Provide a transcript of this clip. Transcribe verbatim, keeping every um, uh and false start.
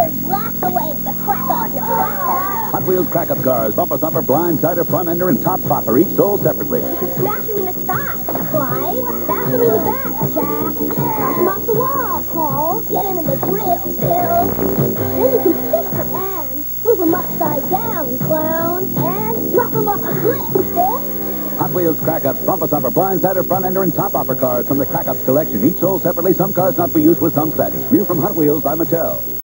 Thunder's blast away the crack on your back. Hot Wheels crack-up cars, bumper thumper, blind sider, front ender, and top bopper, each sold separately. You can smash them in the side, Clyde. Bash them in the back, Jack. Bash them off the wall, Paul. Get into the grill, Bill. Then you can fix them and move them upside down, clown. And drop them off the cliff, Bill. Hot Wheels crack-ups, bumper thumper, blind sider, front ender, and top bopper cars from the crack-ups collection, each sold separately, some cars not for use with some sets. New from Hot Wheels by Mattel.